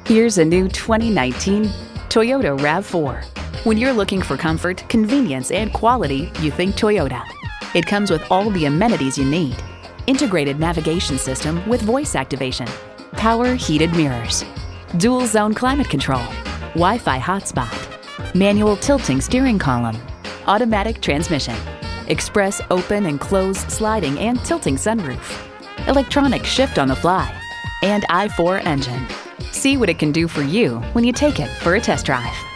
Here's a new 2019 Toyota RAV4. When you're looking for comfort, convenience, and quality, you think Toyota. It comes with all the amenities you need. Integrated navigation system with voice activation, power heated mirrors, dual zone climate control, Wi-Fi hotspot, manual tilting steering column, automatic transmission, express open and close sliding and tilting sunroof, electronic shift on the fly, and i4 engine. See what it can do for you when you take it for a test drive.